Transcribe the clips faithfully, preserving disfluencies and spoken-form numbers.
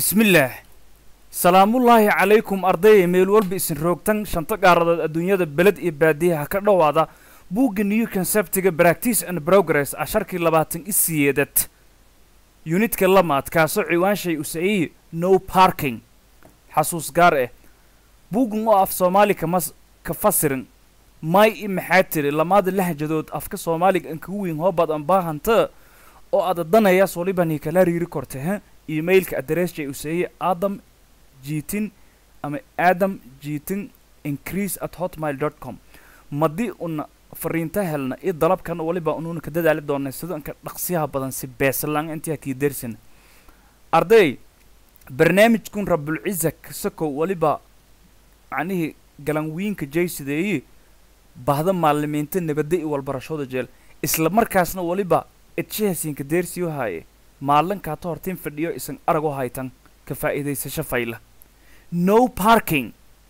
بسم الله سلام الله عليكم أرضي ميل والبئسن روكتن شنطة قارضة الدنيا دا بلد إباديها كردوادا بوغ نيو كونسبتيغا براكتيس اند بروغرس عشركي لباتن إسيادت يونيت كلمات كاسو عوان شيء أسعي نو باركينج حاسوس قارئ بوغ مو أف صومالي كمس كفسرن ماي إمحاتري لماد اللهجدود أفك صومالي انكوين هوباد انباهن تا او أددنا يا صوليباني كلاري ريكورته إيميلك أدريس جي أسعي آدم جيتين أما آدم جيتين increase at hotmail dot com مدي أن فرينتها لنا إيه ضرب كان وليبا أنون كدد على دون السودان كنقصيها بدن سباس لان أنت أكيد درسن أرضي برنامج تكون رب العزة سكو وليبا عنيه قلنوين كجيس دي بعض معلمين نبدأ والبرشود جيل إسلام مركزنا وليبا اتشهسين كدرسيو هاي معلن كاتورتين فيديو إسن أرجو هايتن كفائدة سشفايلة no parking.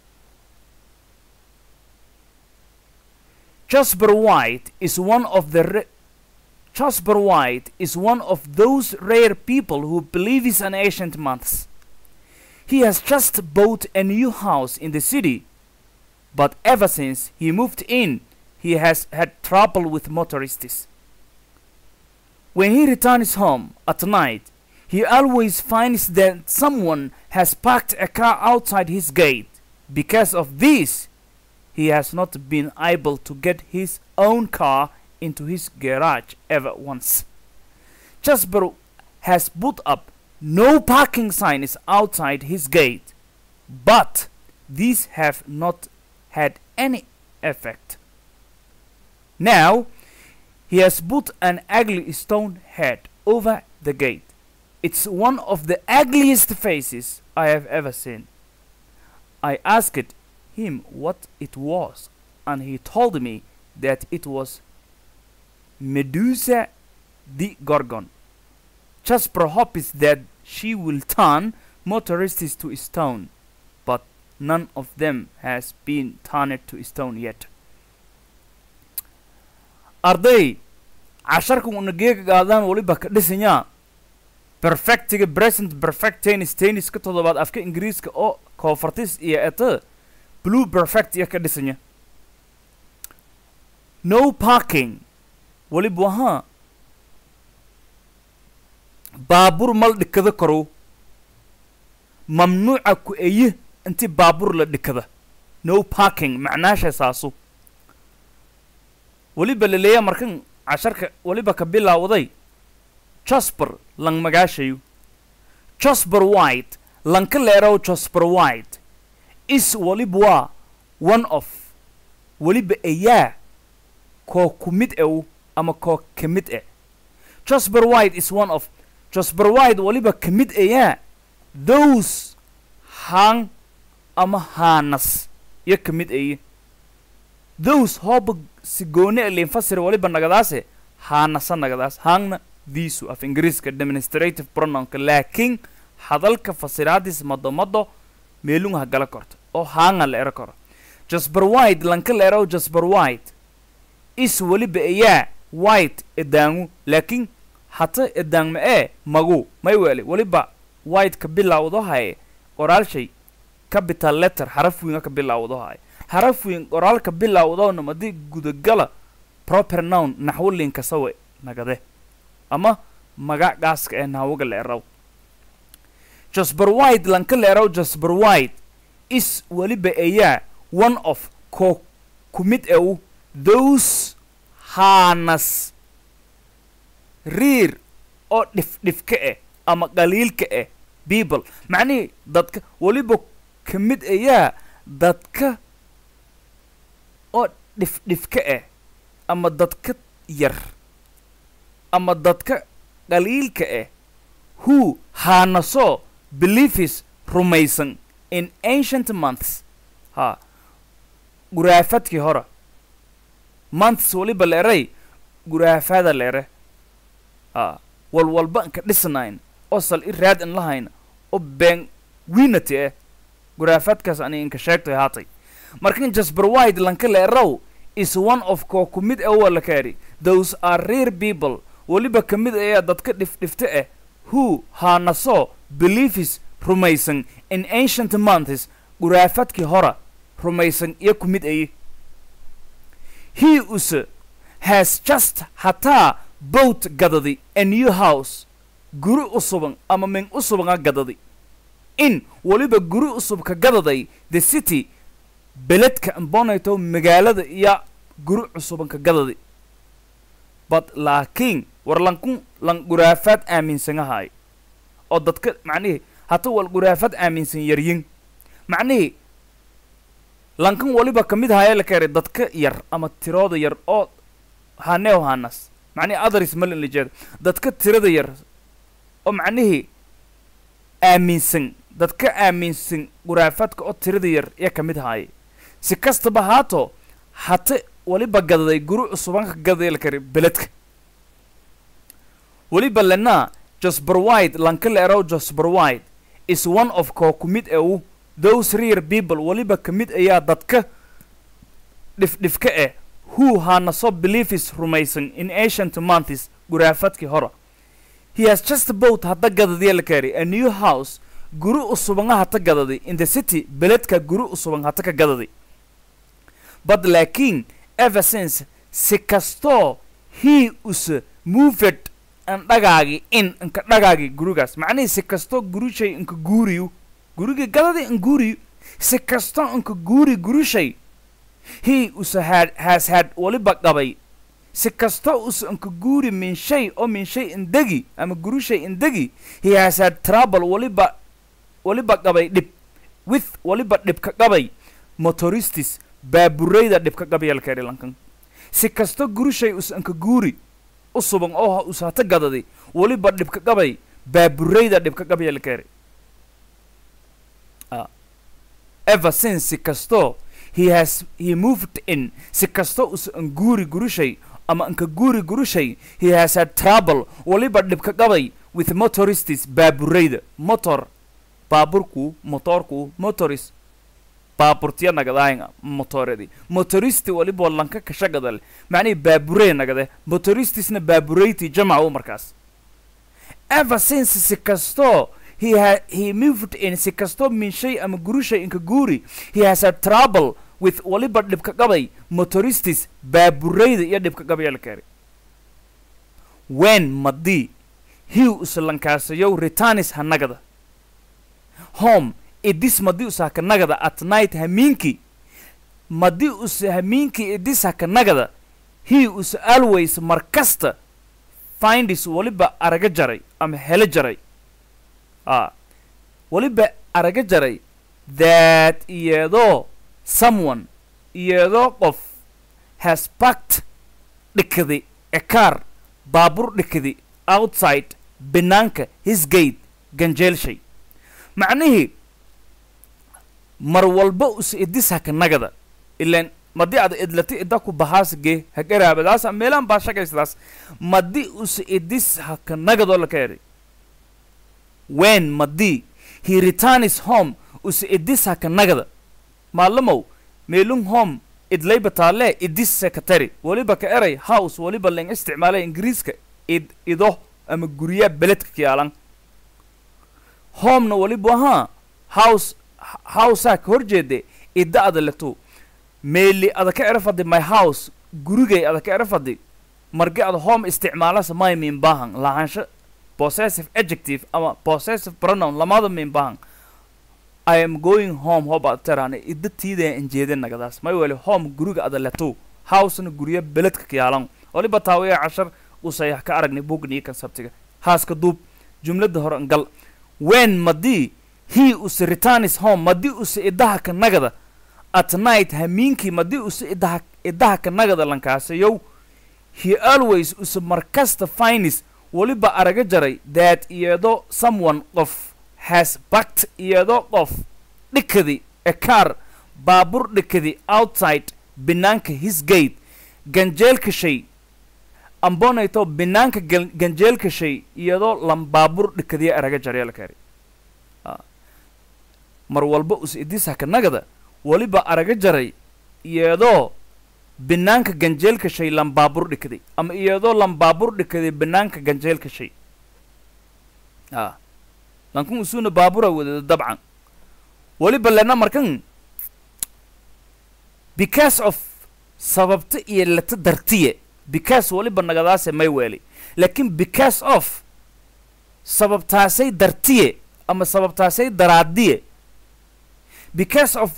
Jasper White is one of the Jasper White is one of those rare people who believe in an ancient myths. He has just bought a new house in the city, but ever since he moved in, he has had trouble with motorists. When he returns home at night, he always finds that someone has parked a car outside his gate. Because of this, he has not been able to get his own car into his garage ever once. Jasper has put up no parking signs outside his gate, but these have not had any effect. Now, he has put an ugly stone head over the gate. It's one of the ugliest faces I have ever seen. I asked him what it was, and he told me that it was Medusa the Gorgon. Jasper hopes that she will turn motorists to stone, but none of them has been turned to stone yet. Arday, عشركم ونجيك قادان وليبا كدسنيا perfect present perfect tennis tennis كتوضبات أفك إنجليز كأو كوفرتيس إيه أتا blue perfect إيه كدسنيا no parking وليبوها بابور مال دكذا كرو ممنوع أكو أيه أنت بابور لدكذا no parking معناش أساسه وليبا اللي مركن عشرك وليبا كبيلا وضي Jasper lang magashayu Jasper White lang kalero Jasper White is walibwa one of waliba eya ko kumit ew ama ko kemit e Jasper White is one of Jasper White waliba kemit eya those hang ama hanas ya kemit ey those hob sigone linfasir waliba nagadase hanasa nagadas hangna these of English demonstrative pronoun لكن hadalka fasiraadis madomado meelun ha gala korto oo haanga la era koro Jasper White lanka la ero Jasper White is waliba ayaa white edaangu laakin hata edaan ma ee magu may wali waliba white ka bilawdo hay qoraal shay capital letter xaraf weyn ka bilawdo hay xaraf weyn qoraal ka bilawdo namadi gudagala proper noun naxwalin ka sawe nagade ama magac gaaska ee naawaga la eraw Jasper White lanka la eraw Jasper White is waliba ayaa one of ko kumid ew those hanas reer oo dhif dhifka eh ama qaliilka eh people macni dadka waliba kumid ayaa dadka oo dhif dhifka eh ama dadka yar ama dadka qaliilka eh who hanaso believes rumaysan in ancient months ha guraafadki hora months waliba leeray guraafada leere ah wal walba ka dhisnayn osal iraad in lahayn oo been wiinati eh guraafadkaas ani inka sheegtay haatay markin Jasper White lanka leerow is one of ko kumid awal kari those are rare people waliba kamid ayaa dadka dhif dhifta eh who hanaso believes rumaysan in ancient months guraafadkii hora rumaysan iyo ku mid aye he use has just hataa bought gadadi a new house guri usuban ama min usubanga gadadi in waliba guri usubka gadaday the city beledka ambonayto magaalada iyo guri usubanka gadadi but laakiin war lankun lan guraafad aaminsangahay oo dadka macnihi hata wal guraafad aaminsan yaryin macnihi lankan waliba kamid haya la kare dadka yar ama tirooda yar oo haneo hanas macnihi others mal in lijeed dadka tirada yar oo macnihi aaminsan dadka aaminsan guraafadka oo tirada yar ee kamid haya si kastaba haato hata waliba gadaday guri cusubanka gadaday la kare beledka waliba lana Jasper White lankal ero Jasper White is one of ko kumid ew those rare people waliba kamid ayaa dadka dif difka eh who hana so beliefs rumaysan in ancient months guraafadki hora he has just bought hada gadadii la kari a new house guri usubanga hata gadadi in the city beledka guri usubanga hata ka gadadi but laakiin ever since sikasto he us moved an dhagaagi in anka dhagaagi gurigaas macnaheedu si kasto gurushay anka guuriyo guriga gadadi an guuriyo si kasto anka guuri gurushay he us had has had waliba qabay si kasto us anka guuri min shay oo min shay indagi ama gurushay indagi he has had trouble waliba waliba qabay dib with waliba dib ka qabay motorists baaburayda dib ka qabay halka lankan si kasto gurushay us anka guuri usuban oo usata gadadi waliba dib ka qabay baaburayda dib ka qabay halka ah ever since si kasto he has he moved in si kasto us an guuri gurushay ama anka guuri gurushay he has had trouble waliba dib ka qabay with motorists baaburayda motor baaburku motorku motorist baaburtiya nagadaayna motoradi motoristi waliba lanka ka shagadal macni baaburey nagade motoristisna baabureyti jamcu markaas ever since sikasto he ha he moved in sikasto min shay ama gurushay inka guuri he has had trouble with waliba dib ka qabay motoristis baabureyda iyo dib ka qabay la kari when madi he uslankasayo returns hanagada home idis madi usaka nagada at night haminki madi us haminki idis haka nagada he us always markasta finds waliba araga jaray ama hela jaray ah waliba araga jaray that iyado someone iyado qof has packed dikadi a car baabur dikadi outside banaanka his gate ganjeel shay macnihi mar walba us idis haka nagada ilaan madi ad idlati idda ku bahaasge hagaraabadaas meelan baa shaqaysadas madi us idis haka nagado la keenay when madi he returns home us idis haka nagada maalamow meelun home idlay bataale idis secretary waliba ka eray house waliba leen isticmaalay ingiriiska id ido ama guriya beledka kiyaalan home na waliba ha house house ak horjeede idda adalato meeli adaka erfadi my house gurigay adaka erfadi marga ad home isticmaala samay min baahan lahaansha possessive adjective ama possessive pronoun lamada min baahan I am going home hoba tarane idda tiide injeede nagadaas may wali home guriga adalato house na guriya beledka kiyaalan waliba taawiya cashar usayah ka aragni bugni kan sabtiga haaska duub jumlada hor angal when madi he us returns home madi us idaha ka nagada at night haminki madi us idaha idaha ka nagada lankaasayo he always us markasta finds waliba araga jaray that iyado someone of has packed iyado of dikadi a car baabur dikadi outside banaanka his gate ganjeelka shay ambonayto banaanka ganjeelka shay iyado lam baabur dikadi araga jaray la kari mar walba us idisa ka nagada waliba araga jaray iyadoo banaanka ganjeelka shay lam baabur dhikday ama iyadoo lam baabur dhikday banaanka ganjeelka shay ah lankun usuna baabura wada dabcan waliba lana markan because of sababta iyo lata dartiye because waliba nagadaase may weeli laakiin because of sababtaasay dartiye ama sababtaasay daraadiye because of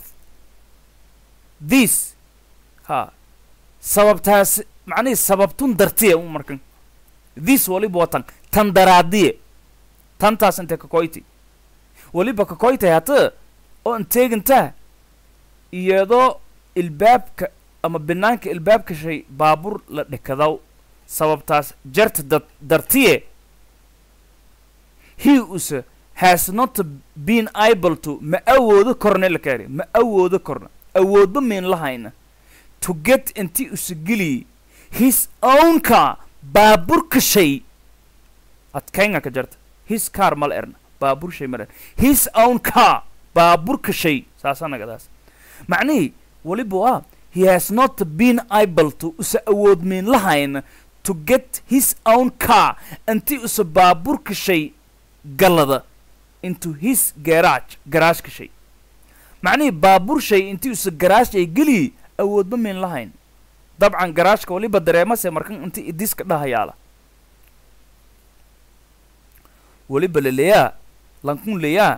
this ha sababtaas macnii sababtun dartiye u markan this waliba watan tan daraadiye tantaas inta ka koyti waliba ka koytay hata oo inteeginta iyadoo ilbaabka ama banaanka ilbaabka shay baabur la dhikadaw sababtaas jarta dartiye he us has not been able to ma awoodo korne la kaari ma awoodo korna awoodba min lahayna to get inti usgili his own car baaburka shay adkaynga ka jarta his car mal erna baabur shay mal his own car baaburka shay saasana gadaas macni waliba waa he has not been able to us awood min lahayna to get his own car inti us baaburka shay galada into his garage garage ka shay macni baabur shay inti us garage ay gali awoodba min lahayn dabcan garage ka waliba dareemase markan inti idiska dhahayaala waliba leeyaa lankun leeyaa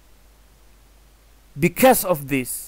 because of this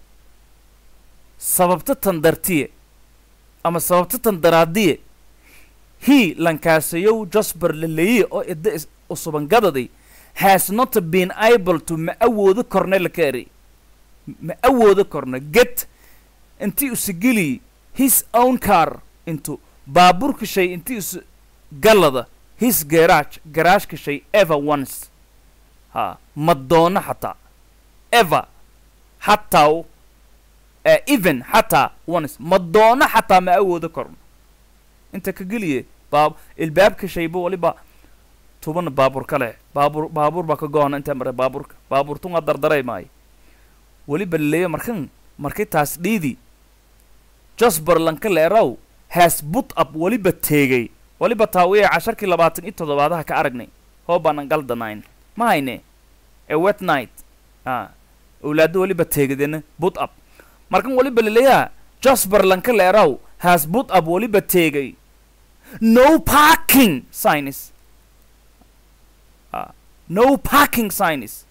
sababta tan dartiye ama sababta tan daraadiye he lankaasayow jasper laleeye oo idda usubangadadi has not been able to ma awoodo korne la kaari ma awoodo korna get inti usgili his own car into baaburka shay inti us galada his garage garage ka shay ever once ha madoona xataa ever xataa uh, even xataa once madoona xataa ma awoodo korna inta ka geliye baab ilbaabka shayba waliba tuban baabur kale baabur baabur ba ka go'an inta mar baaburka baabur tunga dardaray maay waliba leeyo markan markay taas dhiidi jasper lanka leerow has put up waliba teegay waliba taawiye casharkii labaatan iyo toddobaadaha ka aragnay hoobaan galdanayn ma hayne a wet night ah awlaadu waliba teegadena put up markan waliba leeyaa jasper lanka leerow has put up waliba teegay no parking signs uh, no parking signs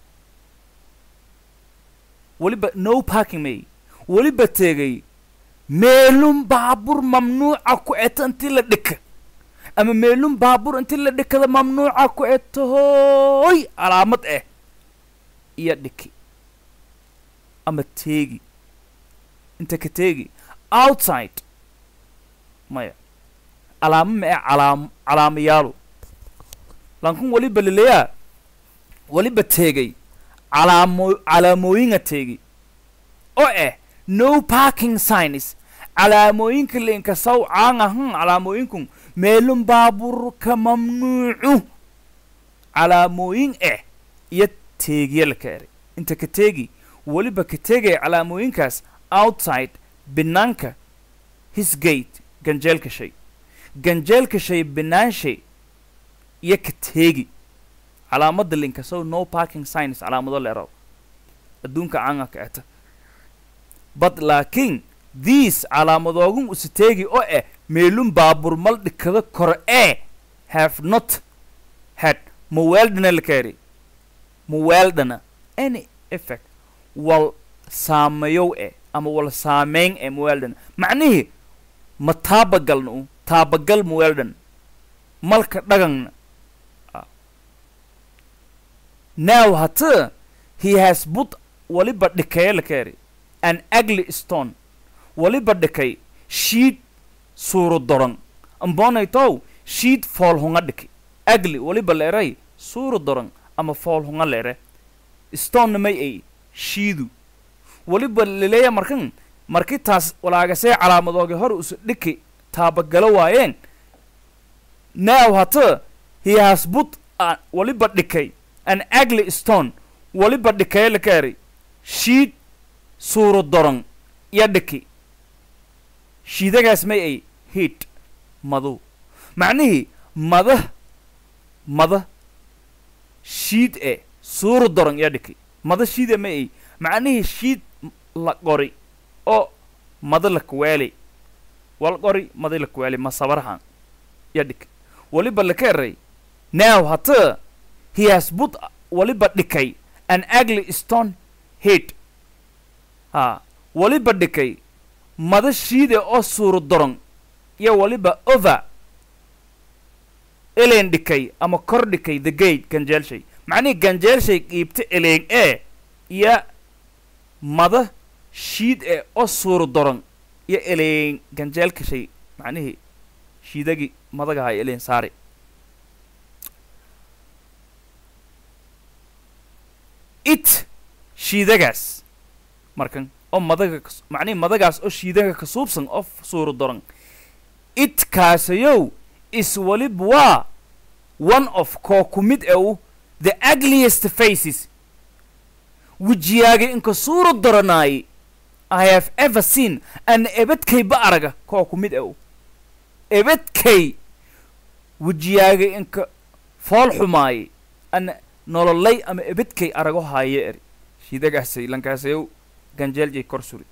waliba no parking may waliba teegay meelum baabur mamnuuca ku eto intii la dhika ama meelum baabur intii la dhikada mamnuuca ku eto hooy calaamad eh iyo dhiki ama teegi inta ka teegi outside maya calaamo ma calaam calaamayaalu lankun waliba laleeyaa waliba teegay calaamo calaamooyinga teegi oo eh no parking signs calaamooyinka leenka saw caanga han calaamooyinkun meelum baaburka mamnuucu calaamooyin eh iyo teegiya la kaari inta ka teegi waliba ka teegay calaamooyinkaas outside banaanka his gate ganjeelka shay ganjeelka shay banaanshay iyo ka teegi calaamada linka saw no parking signs calaamado leero adduunka caanga ka eta but laakiin these calaamadoogun usiteegi oo eh meelum baabur mal dhikada kore ee have not had muweeldana la kaari muweeldana any effect wal saameyow eh ama wal saameyn ee muweeldana macnihii ma taabagalna u taabagal muweeldan malka dhagangna now hata he has put waliba dhikaya la kaari an ugly stone waliba dhikay sheet suuro doran ambonaytow sheet fool hunga dhiki ugly waliba leeray suuro doran ama fool hunga leere stone may ay shiidu waliba leeya markan markii taas walaagasay calaamadooga hor us dhiki taabagalo waayeen now hata he has put uh, waliba dhikay an ugly stone waliba dhikay la kaari sheet suuro doran ya dhiki shiidagaas may ay heat madu macnihii mada mada shiid e suuru doran ya dhiki mada shiide ma ay macnihii shiid la qori oo mada la kuweeli wal qori mada la kuweeli ma sabarahan ya dhiki waliba la keeray now hata he has put waliba dhikay an ugly stone head ha waliba dhikay mada shiide oo suuru doran iyo waliba over eleen dhikay ama kor dhikay the gate ganjeelshay macnihii ganjeelshay qiibta eleen ee iyo mada shiid ee oo suuru doran iyo eleen ganjeelkashay macnihii shiidagii madagahay eleen saari it shiidagaas markan oo madaga macnihii madagaas oo shiidaga ka suubsan oo suuru doran it kaasayow is walib waa one of koo ku mid ew the ugliest faces wejiyaaga inka suuru daranaay I have ever seen an ebedkay ba araga koo ku mid ew ebedkay wejiyaaga inka fool xumaay an nololay ama ebedkay arago haaye eri shiidagaasay lankaasayow ganjeeljay kor suri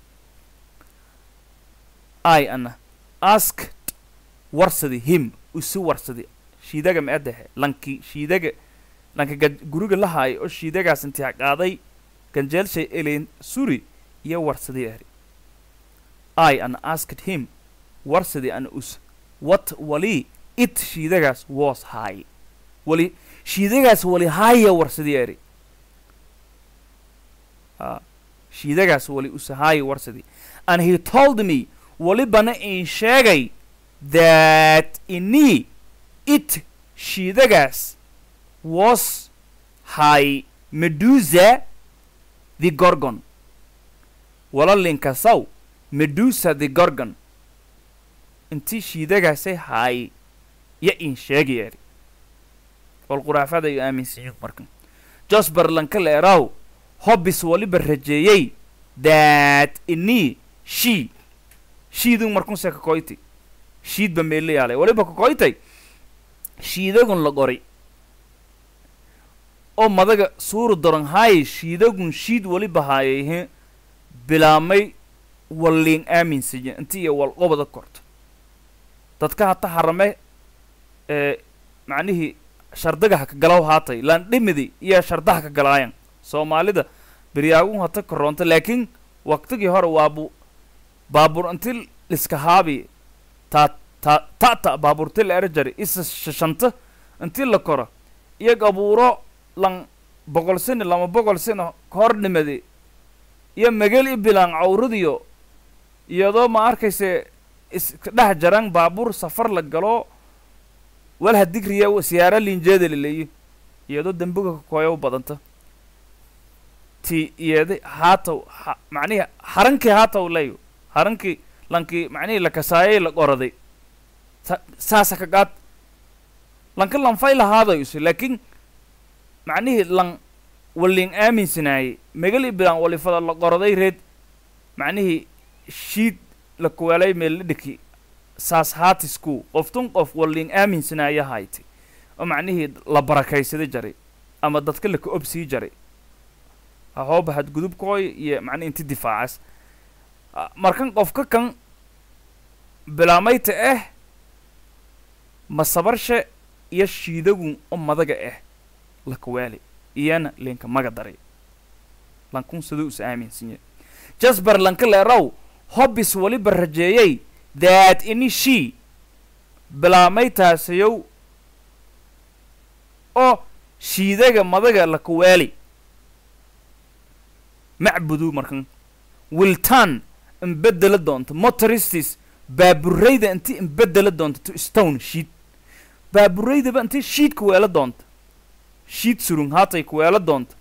I ana asked warsadi him usu warsadi shiidaga ma adahe lanki shiidaga lanka guriga la haayo oo shiidagaas intii qaaday ganjeelshay eleen suri iyo warsadi eri I an asked him warsadi an us what wali it shiidagaas was high wali shiidagaas wali high warsadi eri ah shiidagaas wali us high warsadi and he told me wali bana in sheegay that inni it shiidagaas was high Medusa the Gorgon wala linkasaw Medusa the Gorgon intii shiidagaasay high ya in sheegayari wal quraafada ay aaminsan markan Jasper lanka leeraw hobis waliba rajeeyay that inni she shiidu markun se ka koyti shiid ba meelay yaalay waliba ka koytay shiidagun la qori oo madaga suuru doran hay shiidagun shiid waliba haayay bilaamay waliin aaminsan intii wal qobada korto dadka hata harame ee macnihi shardaga ka galaw haatay laan dhimidi iyo shardaha ka galaayan Soomaalida biriyaagun hata koronto laakiin waqtigii hore waabu baabur intii iska haabi ta ta ta ta baaburtil erjari is shanta intii la koro iyo gabuuro lan boqol sano lama boqol sano hor nimadi iyo magal ibilan awradiyo iyadoo ma arkayse is dhax jaran baabur safar la galo wal hadigriya siyaara linjeeda leeyahay iyadoo dambuga ka kooyo badanta ti iyada haataw macnihi haranki haataw leeyo haranki lanki macnihi la kasaayay la qoraday saasa ka qaad lanka lan fayl haado isu laakiin macnihi lan walin aaminsanay magal ibran walifada la qoraday reed macnihi shiid la kuwalay meel dhiki saas haatisku qoftun qof walin aaminsanay haytay oo macnihi la barakaysaday jaray ama dadka la ka obsii jaray ahoob had gudub kooy iyo macnihi intii difaacas markan qofka kan bilaamayta ah ma sabarshe iyo shiidagun oo madaga ah la kuwalay iyana linka maga daray lankun sidoo is aaminsan Jasper lanka leeraw hobis waliba rajeeyay that any she bilaamaytaasayow oo shiidaga madaga la kuwalay macbudu markan wiltan imbedela doonto motorists baaburayda intii imbedela doonto to stone sheet baaburayda ba intii sheet ku weela doonto sheet surun haatay ku weela doonto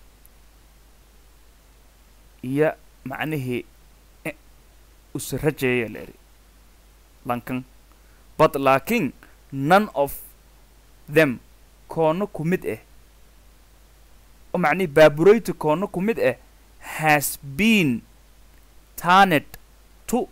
iya macnaheedu usrajeeya leeri lankan but laakiin none of them koono ku mid ah oo macni baaburaytu koono ku mid ah has been turned to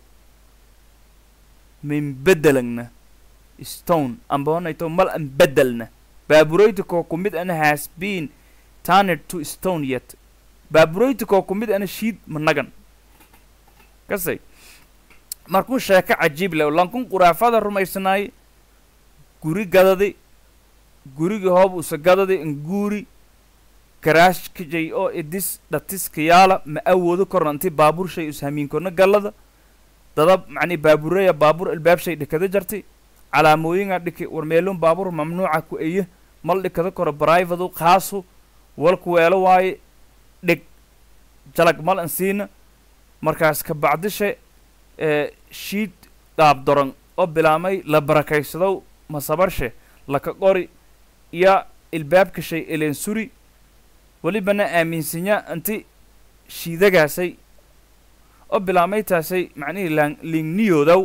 min bedelna stone ambonayto mal an bedelna baaburaytu ko ku mid ana has been turned to stone yet baabureyti koo kumid ana shiid managan kasay markuu sheeka cajiib leh lankun quraafada rumaysanaay guri gadadi gurigi hoob u sagadadi in guri garaash kijay oo idis dhatiska yaala ma awoodo kornanti baabuur shay ishamiin korna galada dadab macni baabureya baabuur albaab shay dhikada jartay calaamooyin dhiki warmeelun baabuur mamnuuca ku eeye mal dhikada koro private khaasu walku weelo waaye dhig jalag mal ansiina markaas ka bacdishe ee shiid qaab doran oo bilaamay la barakaysado masabarshe laka qori ya albaabka shay ileen suri walibana aaminsinya anti shiidagaasay oo bilaamay taasay macnihii laan liigniyoodaw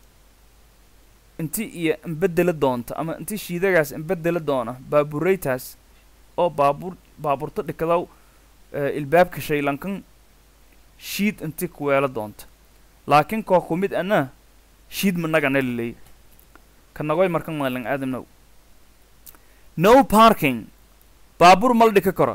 inti iyo inbedela doonta ama inti shiidagaas inbedela doona baabureytaas oo baabuur baabuurta dhikadaw albaabka shay lankan shiid inti kuweela doonta laakiin koo ku mid ana shiid managana laleey kanagoy markan maalan aadamnow no parking baabuur mal dhika kora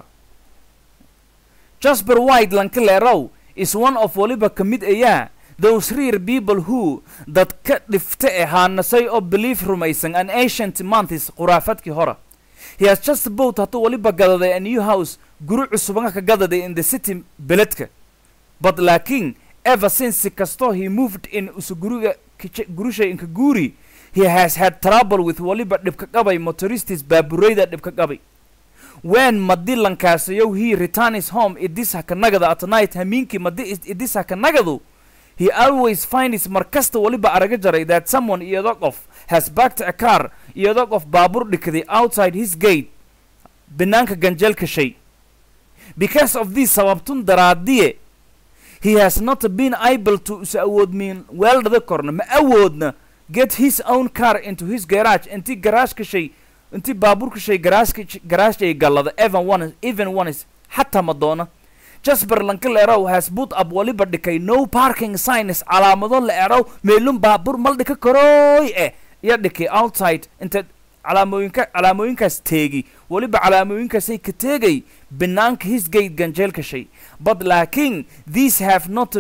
Jasper White Lankalerow is one of waliba kamid ayaa those rare people who that ka dhifta ahaanasay oo belief rumaysan an ancient months quraafadkii hora he has just bought hatu waliba gadaday a new house guri cusuban ka gadaday in the city beledka but laakiin ever since kasto he moved in usuguriga gurushay inka guri he has had trouble with waliba dhibka qabay motorists baabureyda dhibka qabay when madilan kaasayo he returns home idisa kanagada at night haminki madi idisa kanagadu he always finds markasta waliba araga jaray that someone iyadoo qof has backed a car iyadoo qof baabur dhikday outside his gate banaanka ganjeelka shay because of this sababtun daraadiye he has not been able to awood mean weldada korna ma awoodna get his own car into his garage inti garage ka shay inti baaburka shay garage garage ay galada even one even one is hatta madona Jasper Lankalerow has put up waliba dhikay no parking signs calaamado la erow meelun baabur mal dhika karoy eh ya dhikay outside inta calaamooyinka calaamooyinkaas teegi waliba calaamooyinkaas ay ka teegay banaanka his gate ganjeelka shay but laakiin these have not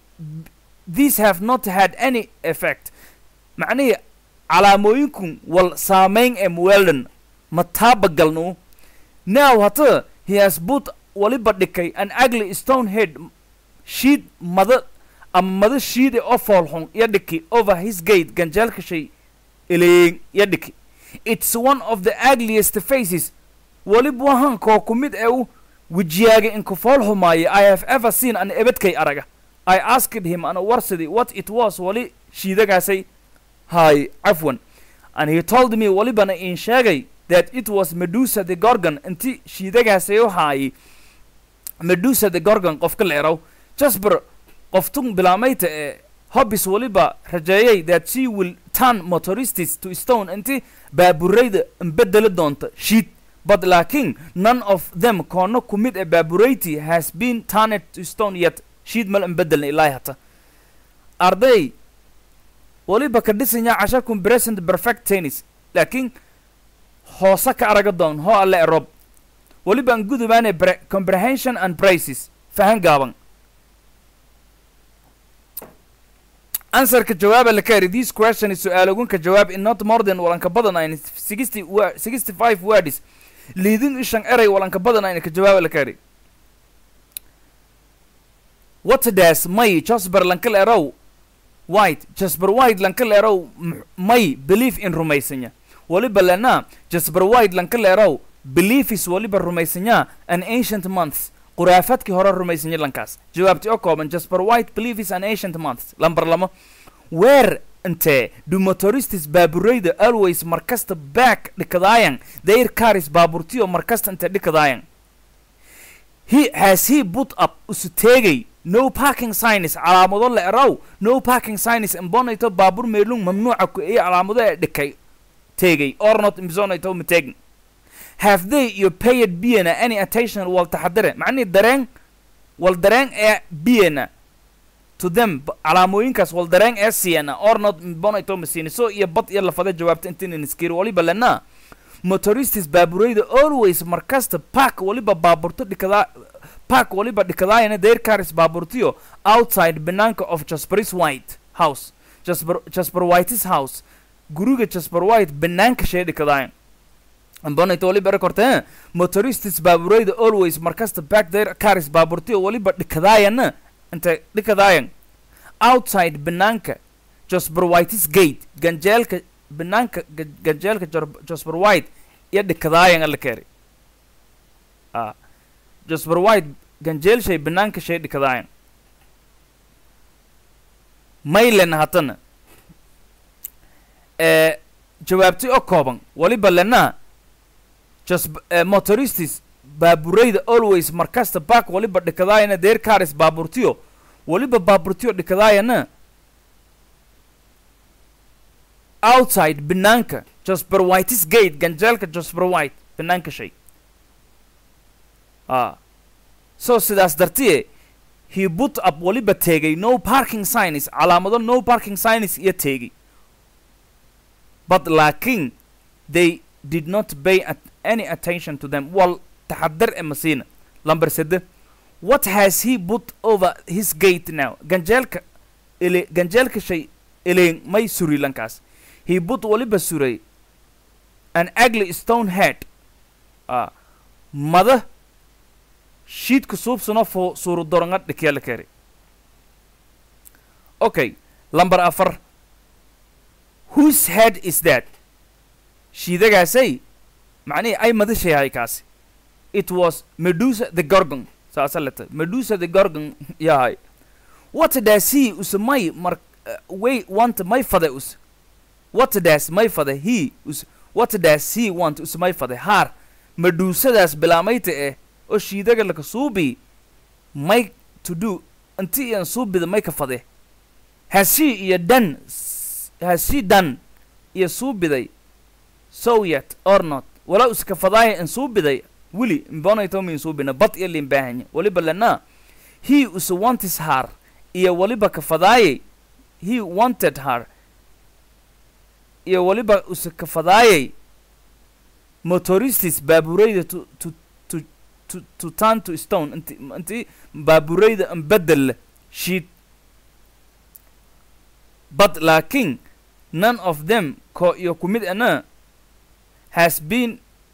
these have not had any effect macnii calaamooyinkun wal saameyn ee muweeldan ma taabagalno now hata he has put waliba dhikay an ugly stone head sheet mother am mother sheet of folhon yadiki over his gate ganjalka shay ileen yadiki it's one of the ugliest faces walib wahan ko kumid ee u wajiyaaga in ku folhumaay I have ever seen an ebedkay araga I asked him an warsidi what it was wali shiidagaasay hi afwan and he told me walibana in sheegay that it was Medusa the Gorgon inti shiidagaasay u haay Medusa the Gorgon qofka leerow Jasper qoftun bilaamayta ee hobbies waliba rajeeyay that she will turn motorists to stone inti baabureyda inbedela doonta sheet but laakiin none of them kono kumid ee baabureyti has been turned to stone yet sheet mal inbedelna ilaa hata arday waliba ka dhisanya casharkun present perfect tennis laakiin hoosa ka araga doon hoo alle erob waliba aan gudubaane comprehension and prices fahan gaaban answer ka jawaab la kari this question is su'aalogun ka jawaab in not more than walanka badan sixty sixty-five words leading ishan eray walanka badan ka jawaab la kari what does my Jasper Lankalerow White Jasper White Lankalerow may believe in rumaysanya waliba lana Jasper White Lankalerow belief is waliba rumaysanya an ancient month quraafadki hore rumaysanya lankaas jawaabti oo kooban Jasper White belief is an ancient month lambar lama where inte do motorists baabureyda always markasta back dhikadaayan their cars baaburtiyo markasta inte dhikadaayan he has he put up usutegay no parking signs calaamado la erow no parking signs imbonayto baabur meelung mamnuuca ku ee calaamado ee dhikay tegay or not imbonayto mateg have they you paid bna any attention wal taxadare macni dareen wal dareen ee bna to them calaamooyinkaas wal dareen ee siina or not imbonayto masini so iyo bad iyo lafada jawaabta intiin iskir waliba lana motorists baaburayda always markasta park waliba baaburto dhikada park waliba dhikadaayana their cars baaburtiyo outside banaanka of Jasper's White house Jasper Jasper White's house guriga Jasper White banaanka shay dhikadaayan ambonayto waliba rekortee motorists baaburayda always markasta park their cars baaburtiyo waliba dhikadaayana inta dhikadaayan outside banaanka Jasper White's gate ganjeelka banaanka ganjeelka Jasper White iyo dhikadaayan alla kari ah Jasper White ganjeel shay banaanka shay dhikadaayan maylen hatana ee jawaabtii oo kooban waliba lana just uh, motorists baaburayda always markasta park waliba dhikadaayana their cars baaburtiyo waliba baaburtiyo dhikadaayana outside banaanka Jasper White's gate ganjeelka Jasper White banaanka shay ah so sidaas dartiye he put up waliba tegay no parking signs calaamado no parking signs iyo tegay but laakin they did not pay at any attention to them wal taxadar emasina number seven what has he put over his gate now ganjeelka ile ganjeelka shay ileen may suri lankaas he put waliba suray an ugly stone head ah mada sheet ku suubsano fo suru doranga dhikiyala kari okay number afar whose head is that shiidagaasay macnii ay madashay hay kaasi it was Medusa the Gorgon saasalata Medusa the Gorgon yahay what does he usmay mar uh, way want my father us what does my father he us what does he want usmay father har Medusadaas bilaamayta eh oo shiidaga laka suubi may to do anti an suubida may ka fade has she iyo done has she done iyo suubiday so yet or not wala uska fadaay an suubiday wili mbonayto min suubina bad iyo limbaahanya waliba lana he us wants her iyo waliba ka fadaay he wanted her iyo waliba uska fadaay motorists baaburayda to to to to to turn to stone anti anti baaburayda an badal sheet but laakin none of them ko iyo kumid ana has been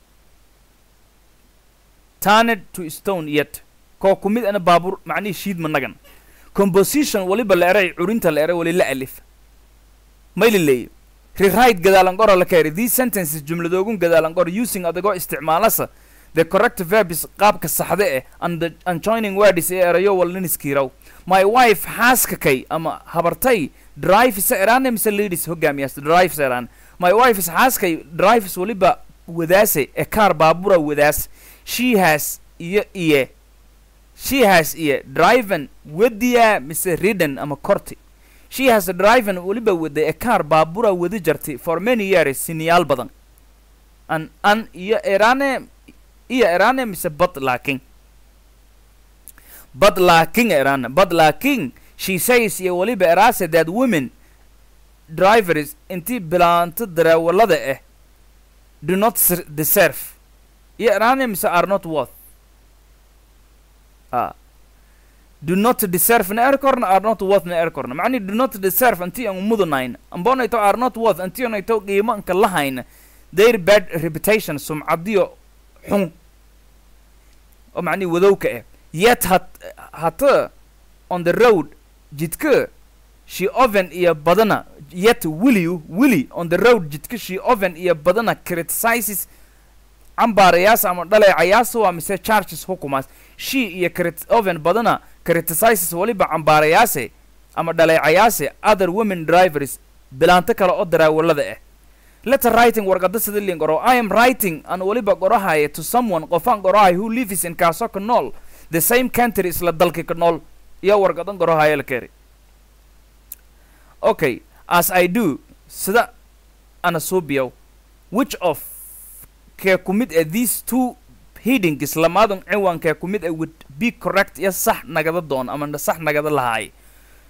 turned to stone yet ko kumid ana baabur macni sheet managan composition waliba la eray urinta la eray wali la alif maylilay rewrite gadaalan qoro la kari these sentences jumladoogun gadaalan qoro using adagoo isticmaalasa the correct verb is qaabka saxda eh and the adjoining word is erayo walniskiiraw my wife haaska kay ama habartay drive is eraan mise ladies hogaamiyas drive eraan my wife is haaskay drive is waliba wadaase a car baabura wadaas she has iyo iyo she has iyo driven wadiya mise ridden ama korti she has driven waliba wada a car baabura wadi jartay for many years siniyal badan an an iyo eraane iyo eraane mise bad laakin bad laakin eraane bad laakin she says iyo waliba eraase that women drivers intii bilaanta darawalada eh do not deserve iyo eraane mise are not worth ah do not deserve na erkorna are not worth na erkorna macni do not deserve intii aan mudanayn ambonayto are not worth intii aan ayto qiimo ka lahayn their bad reputation sumcadiyo xun oo macni wadowka eh yet hat hata on the road jidka she often iyo badana yet will you willy on the road jidka she often iyo badana criticizes ambaarayaas ama dhaleecayaas waa mise charges hukumaas she iyo crit often badana criticizes waliba ambaarayaase ama dhaleecayaase other women drivers bilaanta kale oo darawalada ah letter writing warqada sida liin qoro I am writing an waliba qorahay to someone qofan qorahay who lives in Kaso Kanol the same country isla dalka Kanol iyo warqadan qorahay la kari okay as I do sida ana subiyo which of ke kumid ee these two headings lamadan ciwaanka kumid ee would be correct ya sax nagada doon ama sax nagada lahaay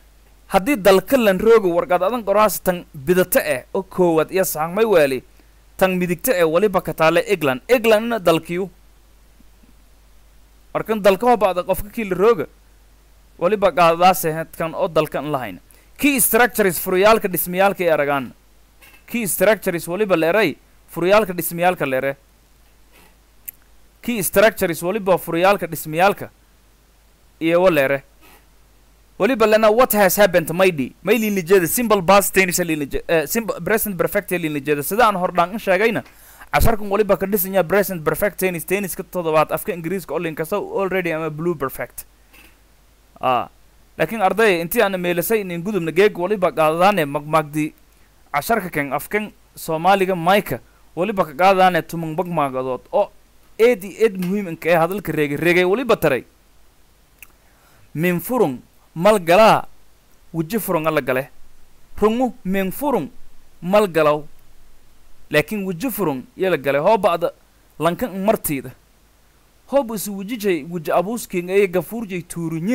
haddii dalka lan roogo warqad adan qoraastan bidata ah oo koowad iyo saxmay wali tan midigta ee waliba ka taale England Englandna dalkiyu markan dalka oo baad qofka kii la rooga waliba qaadaas kan oo dalkan lahayn key structures furiyaalka dhismayaalka ee aragaan key structures waliba leeray furiyaalka dhismayaalka leere key structures waliba furiyaalka dhismayaalka iyo waleere waliba lana what has happened to maydi mayli nijada simple past tense li nijada simple present perfect li nijada sidaan hordhaan sheegayna casharkan waliba ka dhisanya present perfect tense tense ka todobaad afka ingiriiska oo linka so already ama blue perfect ah laakiin arday intii aan meelasay in gudubna geeg waliba qaadane magmagdi casharka kan afkan Soomaaliga mayka waliba ka qaadane tumang magmagadood oo eed eed muhiim in ka hadalka reegay reegay waliba taray min furung mal galaa wuji furung alla gale rungu min furung mal galaw laakiin wuji furung yala gale hoo baada lankan martiida hoo bus wujijay wuji abuuskiin ay gafuurjay tuurunye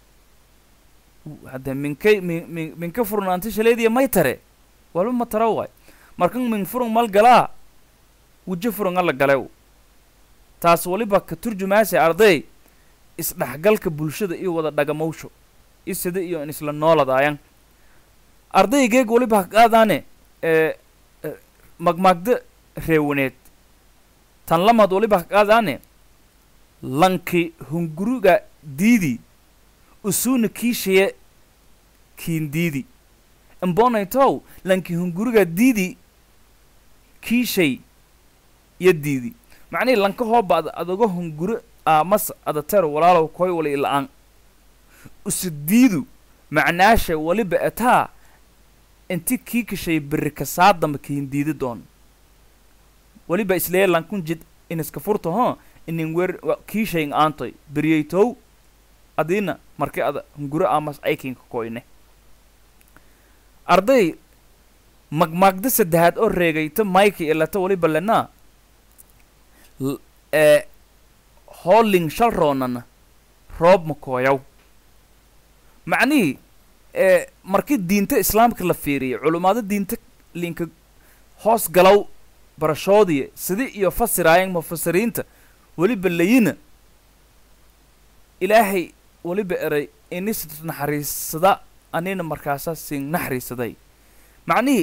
hada min kay min min ka furnaanti shaleediya may tare walba ma tara way markan min furung mal galaa wuji furung alla gale taas waliba ka turjumaasay arday isdhaxgalka bulshada iyo wada dhagamowsho isida iyo in isla nooladaayaan ardaygeeg waliba qaadane ee magmagda reewaneed tan lamad waliba qaadane lanki hunguruga diidi usuna kiishaye kiindiidi ambonaytow lanki hunguruga diidi kiishay iyo diidi macnii lanka hoobaad adogo hunguru amas adater walaalow koy wali ilaan usidiidu macnaasha waliba ataa inti kii kashay birka saadama kiindiidi doon waliba islee lankun jid in iska furto ho inin wer kiishayn aantay biriyaytow adina markii ada hunguru amas aykinka koyne arday magmagda saddexaad oo reegayta Mike ilata waliba lana ee hooling shalroonana roob makooyaw macnii ee markii diinta islaamka la fiiriyo culimada diinta linka hoos galaw barashoodiye sidii iyo fasiraayeen mufassiriinta waliba layina ilaahay waliba eray inis naxariisada anina markaasa sin naxariisaday macnii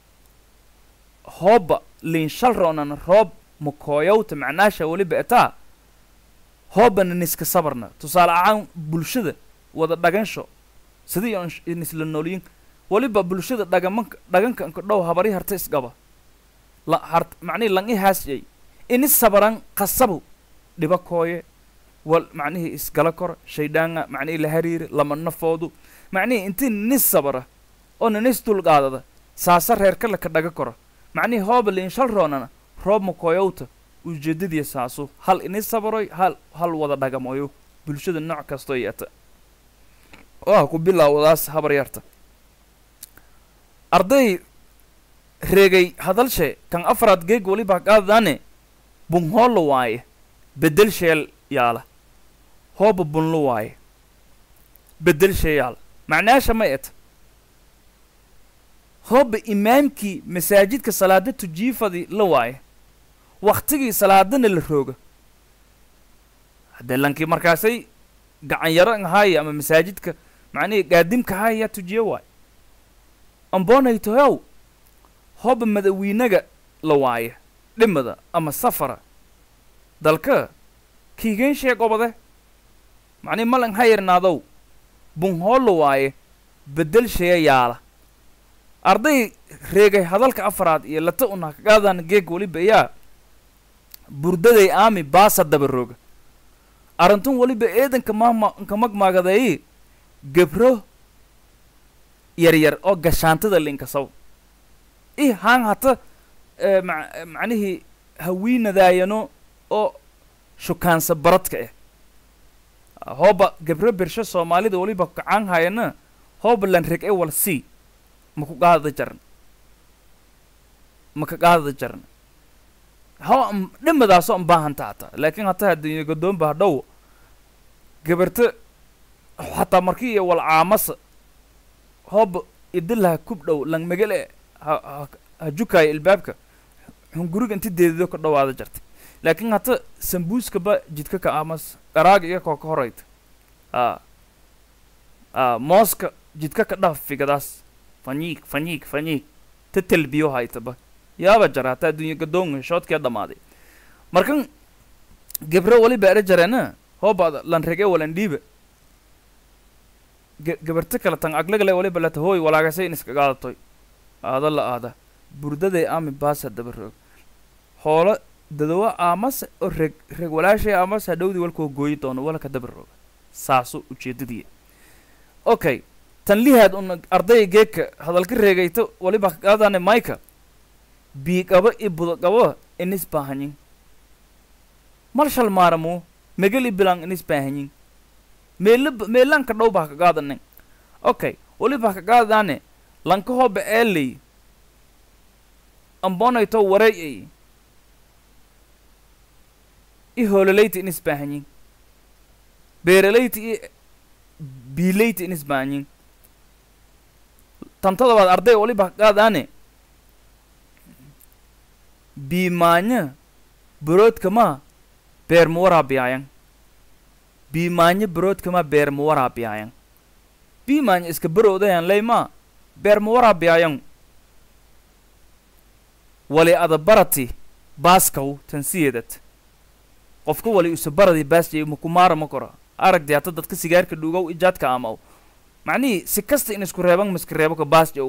hooba lin shalroonana roob makooyawta macnaasha waliba ataa hooban niska sabarna tusaale ahaan bulshada wada dhagansho sidii in isla noolin waliba bulshada dhagamanka dhaganka ka dhow habari harta isgaba la hart macnii langi haasiyay in sabaran qasabu dhiba kooye wal macnii isgala kor shaydaanga macnii la hariir lama nafoodu macnii intii nis sabara oo nis dulqaadada saasa reer kale ka dhaga kor macnii hooba in shal roonana roob makooyawta ujeedadiisa saaso hal in sabaroy hal hal wada dhagamoyo bulshada nooc kasto yeeta oo ku bilaawdaas habar yarta arday reegay hadalshe kan afraad geeg waliba qaadane bun holo waaye bedel sheel yaala hooba bun lo waaye bedel sheel yaala macnaasha ma et hooba imaamkii masaajidka salaada tujiifadi la waaye waqtigii salaadana la rooga hadda lankii markaasay gacan yaro ahaay ama masaajidka macnii qaadimka haya tujiye waay ambonaytoyow hooba madawiinaga la waaye dhimada ama safara dalka kiigeen sheeg obade macnii malan hayirnaadow bun hoolo waaye bedel shee yaala arday reegay hadalka afraad iyo lata una kaqaadan geeg waliba yaa burdaday aami baasa dabarooga arantun waliba eedanka maama ka magmagaday gabro yar yar oo gashaantada linka saw i haan hata macnihi hawiinadaayano oo shukaansa baradka eh hooba gabro birsho Soomaalida waliba kacaan hayana hooba lan reg ee wal si ma ku qaada jaran ma ka qaada jaran ha dhimadaas oo baahan taata laakiin hata hadii godoon baa dhow gabarta hatta markii wal aamas hoob idilha kub dhow lang magale ha jukay albaabka hunguriga inti deedido ka dhawaada jartay laakiin hata sambuuska ba jidka ka amas qaraaga iyo koo ka horayta ah ah mooska jidka ka dhaf figadaas faniik faniik faniik ta talbiyo haytaba yaaba jarata adduunyo gadoon shoodkii dhamaaday markan gabro wali baara jarana hoobaada lan rege walan dhiiba gabarta kala tan aglaga le wali balata hooy walaagasay in iska qaadatoy aada la aada burdaday aami baasa dabaroog hoola dadawa aamas oo reg reg walaashay aamas hadhowdii walkoo gooyi doono walka dabaroog saasu ujeedadii okay tan lihaad un arday geeka hadalka reegayto waliba qaadane mayka biiqaba ibudo qabo inis baahanyin marshal maaramu megali bilang inis baahanyin meel meelan ka dhow baa ka qaadanay okay waliba ka qaadane lanka hoba eeli ambonayto waray i hololeyti inis baahanyin beeraleyti i biileyti inis baahanyin tantada baad arday waliba ka qaadane biimaanya buroodka ma beer ma waraabiyayan biimaanya buroodka ma beer ma waraabiyayan biimaanya iska baroodayan leyma beer ma waraabiyayan wali ada barati baaskaw tansiyeedad qofka wali usa baradi baasjay makumaara ma kora aragdi hata dadka sigaarka dhuugow ijaadka amaw macnihii si kasta in isku reeban miska reebo ka baasjow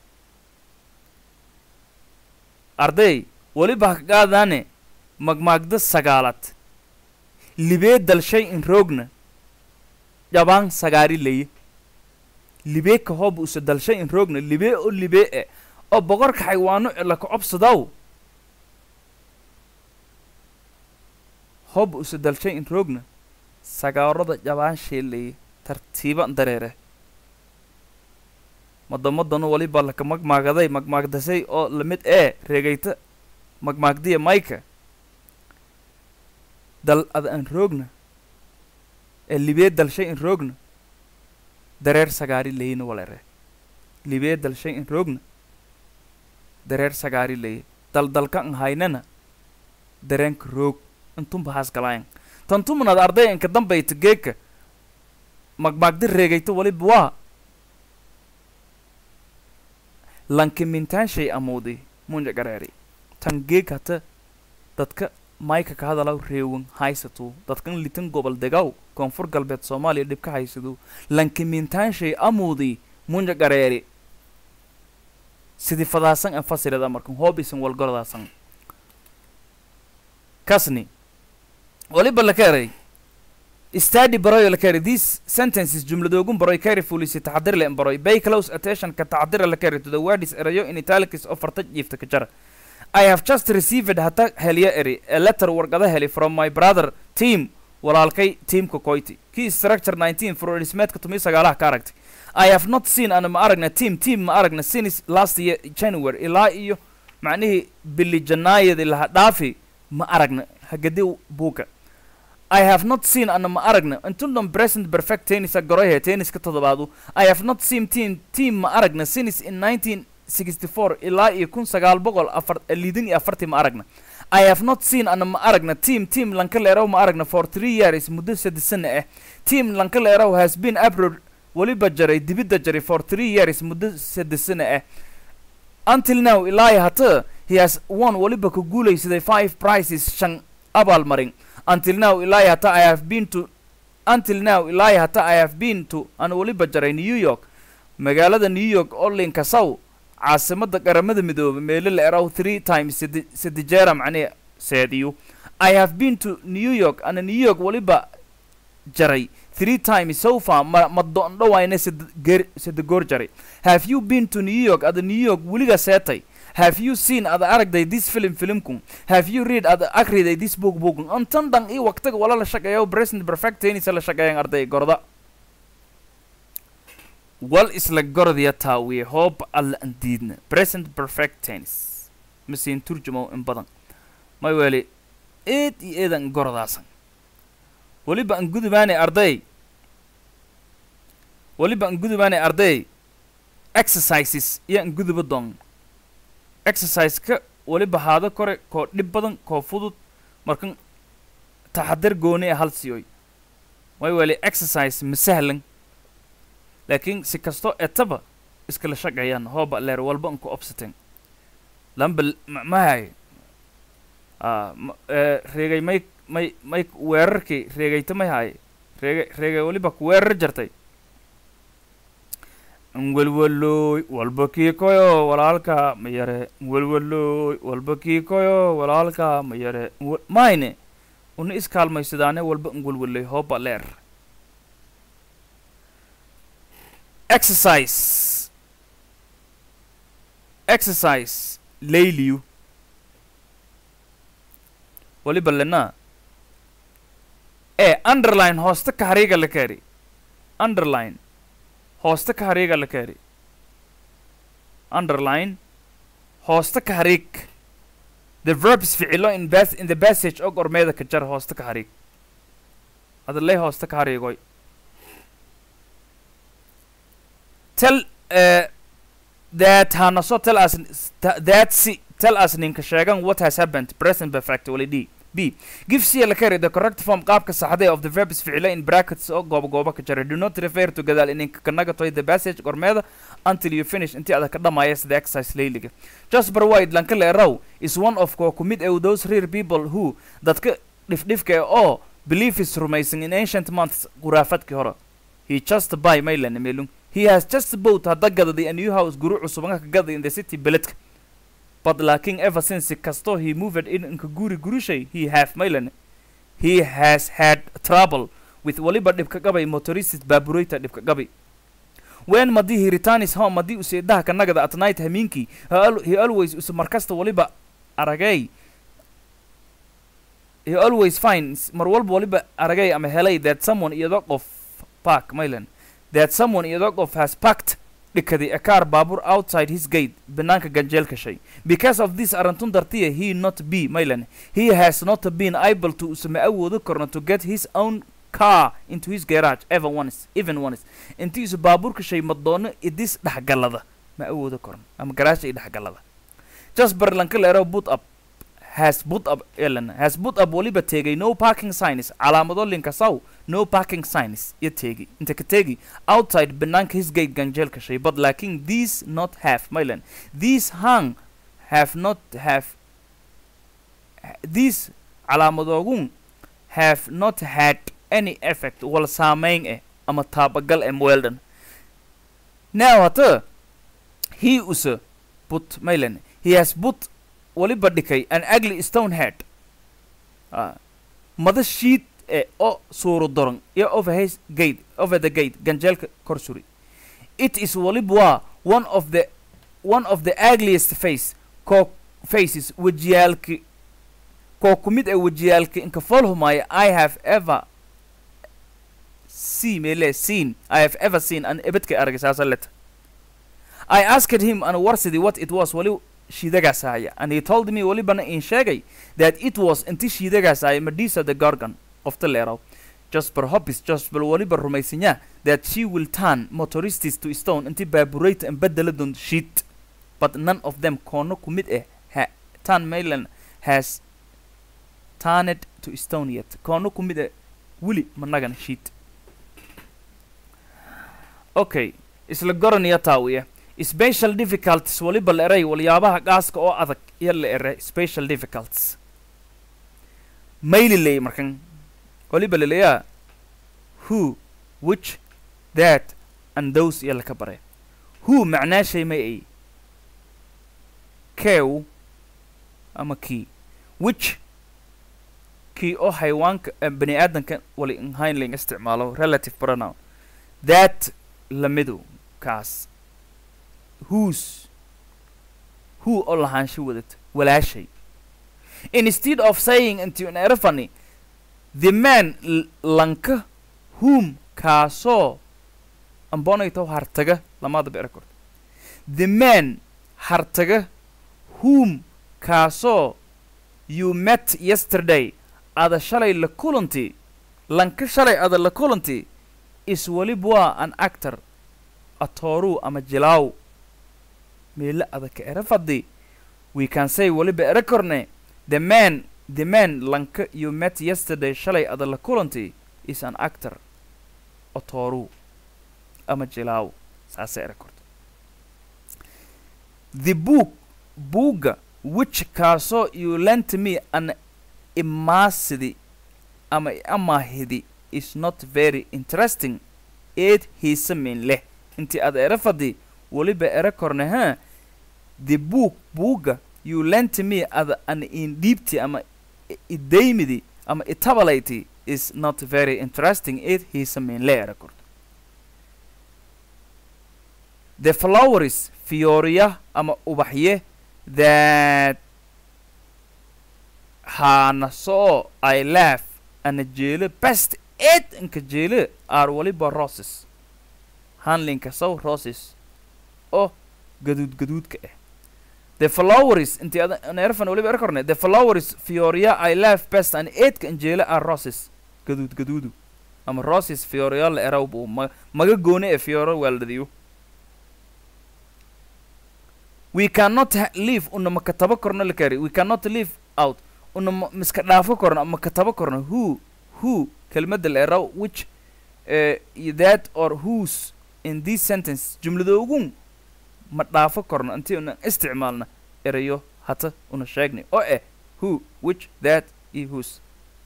arday waliba ka qaadaane magmaagda sagaalad libee dalshay in roogna jabaan sagaari leye libee ka hooba usa dalshay in roogna libee oo libee e oo boqorka xaywaano cila ka cobsadaw hooba usa dalshay in roogna sagaarada jabaan sheeleye tartiiban dareere madamadanu waliba laka magmaagaday magmaagdasay oo lamid ee reegayta magmaagdiya mayka dal ada aan roogna ee libee dalshay in roogna dareer sagaari leyna walere libee dalshay in roogna dareer sagaari leye daldalka an haynana dareenka roog intunba haas galaayan tantumanaad arday inka dambayta geeka magmaagdi reegayta waliba waa lankimintaan shay amoodi munja gareeri tan geeg hata dadka mayka ka hadalaw reewan haysato dadkan litan gobol degaw koonfur galbeed soomaaliya dhib ka haysado lankimintaan shay amoodi munja gareeri sidii fadaasan an fasirada markan hoobisan walgoladaasan kasni waliba la keeray study baroy la keeray these sentences jumladoogun baroy carefully si taxadir le baroy pay close attention ka taxadir la keeray to the words erayo in italics of farta jiifta ka jara I have just received hata heliya eri a letter warqada heli from my brother team walaalkay teamka koyti key structure nineteen for ismeedka tumi sagaalaha ka aragtay I have not seen ana ma aragna team team ma aragna since last year January ilaa iyo macnihii bili janaayadi laha dhaafi ma aragna hagadi buuka I have not seen ana ma aragna until the present perfect tennis garohe tennis ka todobaadu I have not seen team team ma aragna since in nineteen sixty-four ilaa iyo kun sagaal boqol afar liidin iyo afartii ma aragna I have not seen ana ma aragna team team lanka leerow ma aragna for three years muddo saddex sano ah team lanka leerow has been abroad waliba jaray dibidda jaray for three years muddo saddex sano ah until now ilaa hata he has won waliba ku guulaysaday five prizes shan abaalmarin until now ilaa hata I have been to until now ilaa hata I have been to ana waliba jaray New York magaalada New York oo linka saw caasimada qaramada midoobe meelo la eraw three times sidjeera macnee saadiyo I have been to New York ana New York waliba jaray three times so far ma ma doon dhawayna sid geer sid goor jaray have you been to New York ada New York waliga seetay have you seen ada aragday this film filmkum have you read ada akriday this book book antan dan i waqtiga wala la shaqeeyo present perfect tennis la shaqeeyaan arday gorda wal isla gordiya taawiye hoob alla andiidna present perfect tense masiin turjumo in badan may weli eed iyo eedan gordaasan waliba an gudubaanay arday waliba an gudubaanay arday exercises iyo an guduba doon exercise ka waliba haada kore koo dhib badan koo fudud markan taxadar gooni ah hal siyoy way wali exercise masahlan laakiin si kasto etaba iskala shaqeeyaan hooba leer walba ku obsateen lamba ma hay ah reegay may may may weerarkii reegayta may hay reegay reegay waliba ku weerar jartay walwalooy walba kii koyo walaalka ma yare walwalooy walba kii koyo walaalka ma yare mayne una iskaalmaysidaane walba walwalay hooba leer exercise exercise layliyu waliba lena e underline hoosta ka hariiga la kaari underline hoosta ka hariiga la kaari underline hoosta ka hariig the verbs ficilo in bas in the passage og ormeeda ka jar hoosta ka hariig adalay hoosta ka hariigoy tell uh, that hanaso tell us that see, tell us ninka sheegan what has happened present perfect wali d b give c la carry the correct form qaabka saxda of the verbs ficila in brackets oo goob gooba ka jara do not refer to gadal in ninka kanaga toy the passage gormeeda until you finish intii aad ka dhamaayay the exercise layliga Jasper White lanka leerow is one of ko kumid ee those rare people who dadka dhifdhifka oo believe is rumaysan in ancient months quraafadkii hore he just buy maylan melung he has just bought hadda gadaday a new house guru cusubanka ka gaday in the city beledka but lacking ever since kasto he moved in inka guri gurushay he have maylan he has had trouble with waliba dhibka gabay motorists baburayta dhibka gabay when madi he returns home madi useedaha ka nagada at night haminki he always us markasta waliba aragay he always finds mar walba waliba aragay ama helay that someone iyadoo qof park maylan that someone iyadoo qof has packed dikadi a car babur outside his gate banaanka ganjeelka shay because of this arantun dartiya he not be maylan he has not been able to usma awoodo korna to get his own car into his garage ever once even once intiisu baaburka shay madoono idis dhaxgalada ma awoodo korna ama garage ay dhaxgalada just barlanka leero boot up has put up Ellen has put up waliba tegay no parking signs calaamado linka saw no parking signs ya tegi inta ka tegi outside bananka his gate ganjeelka shay but lacking these not have Mylan these hang have not have these calaamadogun have not had any effect wal saameyn eh ama taabagal em weldan now hata he usa put Mylan he has put waliba dhikay an ugly stone head ah mada sheet e o suuro doran iyo over his gate over the gate ganjeelka korsuri it is waliba one of the one of the ugliest face ko faces wajiyalki ko kumid ee wajiyalki inka folhumay I have ever seen mele seen I have ever seen an ebedka aragaysa let I asked him and warsidi what it was wali shiidagaasaya and he told me walibana in sheegay that it was inti shiidagaasaya Medusa the gorgon of the Lero Jasper Hobbs Jasper waliba rumaysanya that she will turn motorists to stone inti baburate and bedeladon sheet but none of them kono kumid eh ha tan Maylan has turned to stone yet kono kumid eh wili managan sheet okay isla goranaya taawiya special difficulties waliba leeray waliyaabaha gaaska oo adag yalla eray special difficulties maylilay markan waliba leeya who which that and those yalla ka bare who macnaa shay may ay kew ama ki which ki oo haywaanka bani aadanka wali in haynling isticmaalo relative pronoun that lamidu kaas whose who all hanshi with it walaashay instead of saying into an erfani the man lanka whom kaaso ambonayto hartaga lamada be record the man hartaga whom kaaso you met yesterday ada shalay la kulanti lanka shalay ada la kulanti is walibwa an actor atoru ama jilaaw meela adaka erafadi we can say waliba erakorne the man the man lanka you met yesterday shalay adala kulanti is an actor otoru ama jilaaw saase erakort the book buga which kaaso you lent me an imasidi ama amahidi is not very interesting it hisa min leh inti ad erafadi waliba erakorne ha the book buga you lent me ad an indibti ama idaymidi ama itabalati is not very interesting it hisa min leh erakort the flowers fioria ama ubaxye that hana so I laugh and jele best it inka jele are waliba roses handlinka so roses oh gadud gadudka eh the flowers inti an erfan waliba erkorne the flowers fioria I laugh best and it kan jele are roses gadud gadudu ama roses fioria la erawbu maga goone e fioro waldadiyo we cannot live una makataba korna lakari we cannot live out una miska dhaafo korna makataba korna who who kelmadda la eraw which uh, that or whose in this sentence jumlada ugun ma dhaafo korna intii una isticmaalna erayo hata una sheegnay oo eh who which that i whose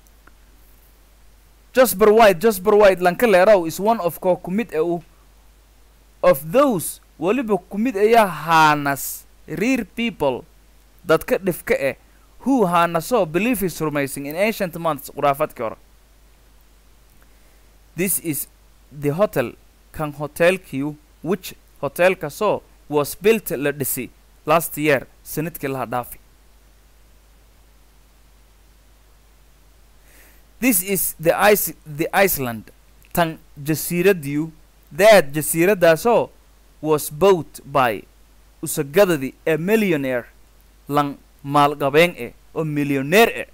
Jasper White Jasper White lanka la eraw is one of ko kumid ee of those waliba kumid ayaa haanas real people dadka dhifka eh who hanaso believe is rumaysing in ancient months quraafadka hore this is the hotel kan hotel q which hotel kaso was built la dhisi last year sanadkii la dhaafi this is the ice the Iceland tan jasiiradiyu that jasiiradaasoo was bought by usagadadi a millionaire lang maalqabeen eh oo millionaire eh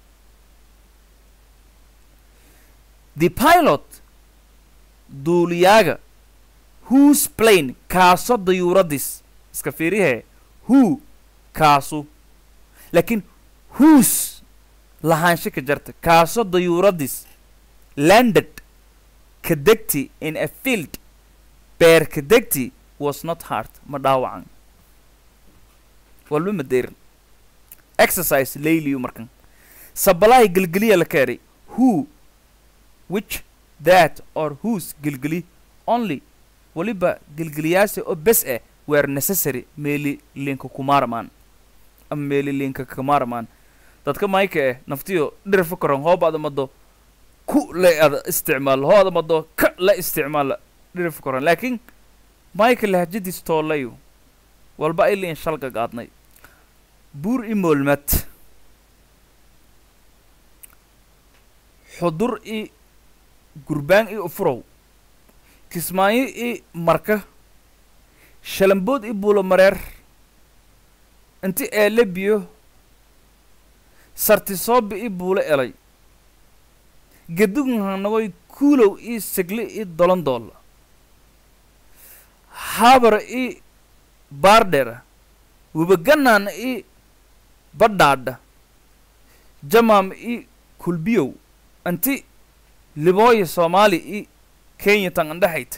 the pilot duuliyaga whose plane kaaso dayuuradis iska fiirihe who kaasu laakiin whose lahaansho ka jarta kaaso dayuuradis landed kadegti in a field bear kadegti was not hard ma dhaawacan walba ma deerin exercise layliyu markan sabalahay gelgeliya la keenay who which that or whose gelgeli only waliba gelgeliyaasi oo bes eh were necessary meeli linka kumaarmaan ama meeli linka kumaarmaan dadka mayka eh naftiyo dhir fakaran hoobaada mado ku la isticmaal hooda mado ka la isticmaal dhir fakaran laakiin mayka lahjadis toolayo walba ay liin shalga qaadnay buur imolmat xudur i gurbaan i ufrow kismaayo i marka shalambood i buulo mareer inti eele biyo sartisoobi i buulo elay gadugnahanagoy kuulow i sigli i dolondoolla habara i baardhera wabaganaana i badhaadha jamaam i kulbiyow anti libooya soomaali i kenya tan andhaxayta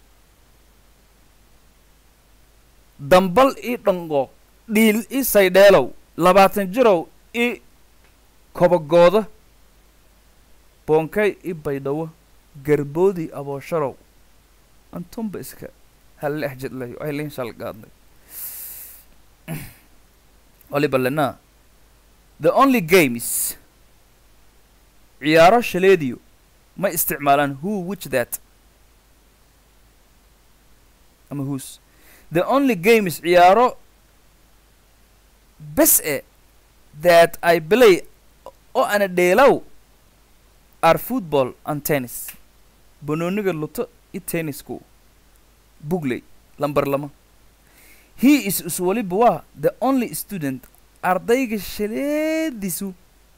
dambal i dhango dhiil i saydheelow labaatan jirow i kobagooda boonkay i baydhawo garboodii aboosharow antunba iska hal exjidlayo ay liin shal qaadnay waliba lana the only games ciyaaro shaleediyo ma isticmaalaan who which that ama whose the only games ciyaaro bes e that I play oo ana dheelow are football and tennis banooniga luto i tennisku bugley lambar lama he is uswaliba waa the only student ardayga shaleedisu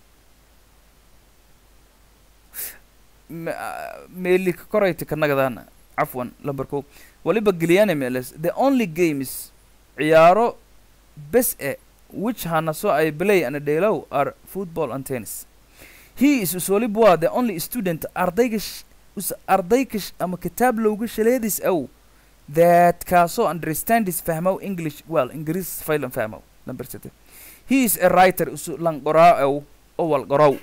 meeli ka korayta kanagadaana cafwan lambarko waliba geliyane meeles the only games ciyaaro bes e which hanaso I play and delo are football and tennis. He is usolibwa the only student ardaygish us ardaygish ama kitab looga shaleedis aw that kaso understand is fahmo English well English file and fahmo number seven. He is a writer usu lang qora aw awal qorow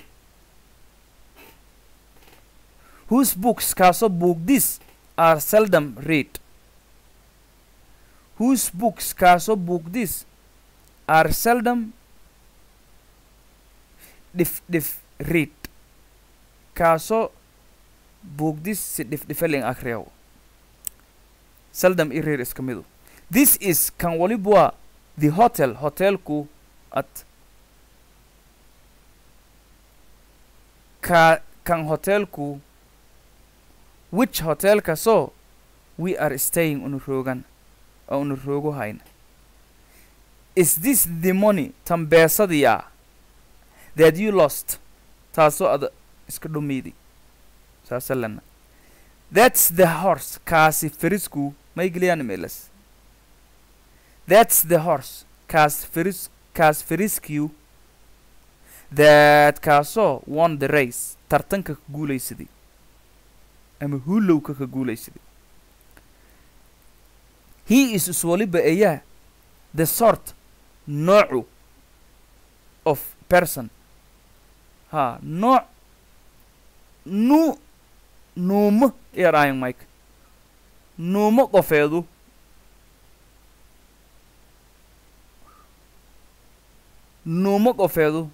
whose books kaso book this are seldom read. Whose books kaso book this are seldom dif dif read. Kaso book this si dif difeling akhriyaw. Seldom irir iskamidu. This is kan walibwa the hotel hotel ku at ka kan hotel ku which hotel kaso we are staying on Rogan on Rogo hain. Is this the money tambesadiya that you lost? Taso ad iskadumidi. Sasalana. That's the horse kasi ferisku maiglian meles. That's the horse kas feris kas ferisku that kaso won the race tartanka guulaysidi ama hulowka ka guulaysidi. He is swaliba aya the sort nooc of person ha nooc nu nuumo yaraayin mike nuumo qofeedu nuumo qofeedu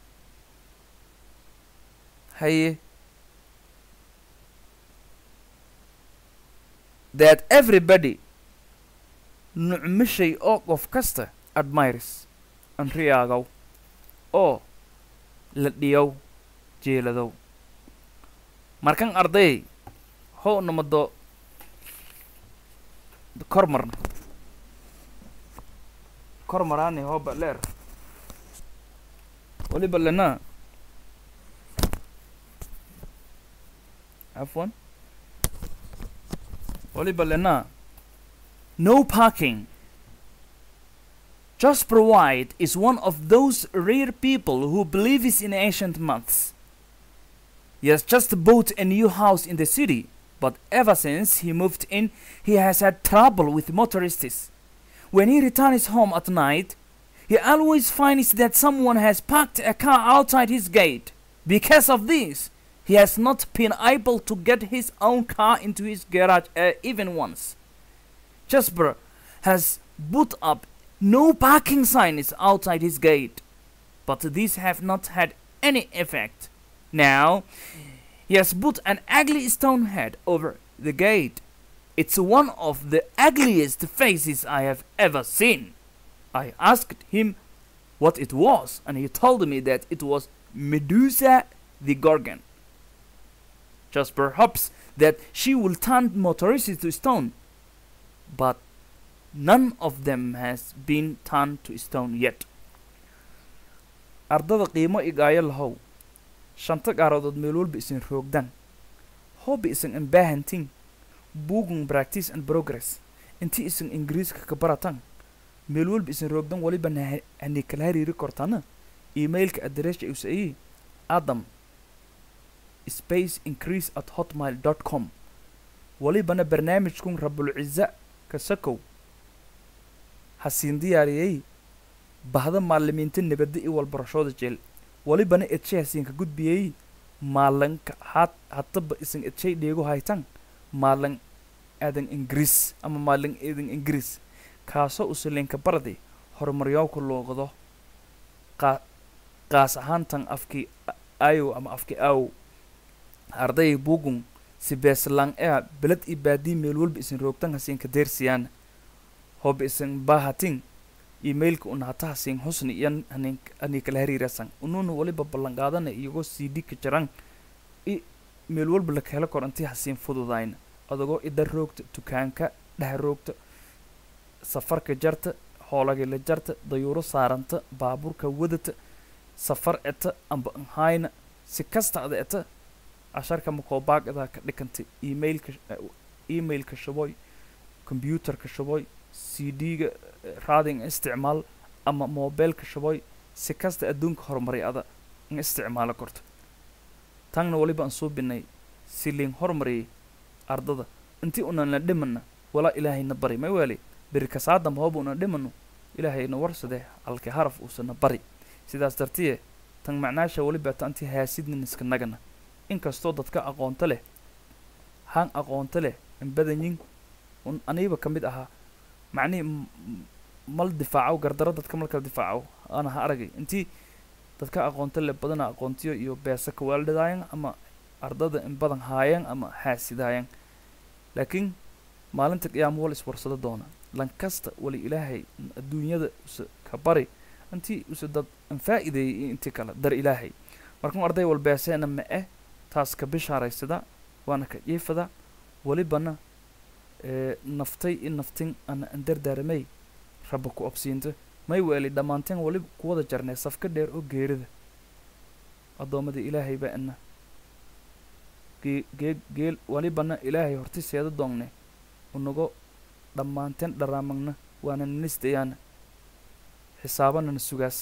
haye that everybody nucmishay oo qof kasta admires an riyaagaw oo la dhiyow jeeladow markan arday how namado kormarna kormarani hoba leer waliba lana afwan waliba lana no parking. Jasper White is one of those rare people who believes in ancient myths. He has just bought a new house in the city, but ever since he moved in, he has had trouble with motorists. When he returns home at night, he always finds that someone has parked a car outside his gate. Because of this, he has not been able to get his own car into his garage uh, even once. Jasper has put up no parking signs outside his gate, but these have not had any effect. Now, he has put an ugly stone head over the gate. It's one of the ugliest faces I have ever seen. I asked him what it was, and he told me that it was Medusa the Gorgon. Jasper hopes that she will turn motorists to stone, but none of them has been turned to stone yet. Ardada qiimo igaayo lahow shanta gaaradood meel walba isin roogdan hoobi isin imbaahantiin bugun practice and progress intii isin ingiriiska ka baratan meel walba isin roogdan waliba hani kala hariiri kortana emailka address u say adam space increase at hotmail dot com walibana barnaamijkun rabul izza kasakow hasiin diyaariyay bahda macallimiinta nabadda iyo walbarashada jeel walibana etche hasiin ka gudbiyay maalanka hat hataba isin etche dheego haytan maalan aadan ingiriis ama maalan aadan ingiriis kaaso usulinka barday horumaryo ku looqdo qaas ahaantan afki ayo ama afki aw arday bugun si beeslan ee belad ibaadi meel walba isin roogtan hasiin ka deersiyaan hob isin bahatin emailka una hata hasiin husni yan anin ani kala hariirasan ununa waliba ballan qaadana iyago cd ka jaran i meel walba la kala korantii hasiin fududayn adagoo idar roogta dukaanka dhax roogta safarka jarta hoolaga la jarta dayuuro saaranta baaburka wadata safar eta amba hayna si kasta ada eta asharka makobaaqada ka dhikantay emailka emailka shaboy computerka shaboy cd ga raading isticmaal ama moobeelka shaboy si kasta adduunka horumaray ada in isticmaalo korto tangna waliba aan soo binay si liin horumariyay ardada intii unan la dhimana wala ilaahayna bari may wali beri kasaadam hoob unan dhimano ilaahayna warsade halka haraf uusana bari sidaas dartiye tan macnaasha waliba taanti haasidnin iska nagana inkastoo dadka aqoonta leh haan aqoonta leh in badanyin un aniiba ka mid ahaa macnii mal difaaco gardaro dadka marka difaaco ana ha aragay intii dadka aqoonta leh badana aqoontiyo iyo beesa ka waalidayaan ama ardada in badan haayeen ama haasidayaan laakiin maalinta qiyaamo wal iswarsado doona lan kasta wali ilaahay adduunyada ka bari intii usa dad faa'iideeyay intii kala dar ilaahay markaan arday wal beesana ma eh taas ka bishaaraysada waana ka jiifada walibana ee naftay in naftin ana andardaarmay rabba ku absiinta may weeli dhamaanteen wali ku wada jarnay safka dheer oo geerida adoomada ilaahay ba ana ge geel walibana ilaahay hortiseeda doonne unago dhamaanteen dharaamagna waana nistayaan xisaabana sugaas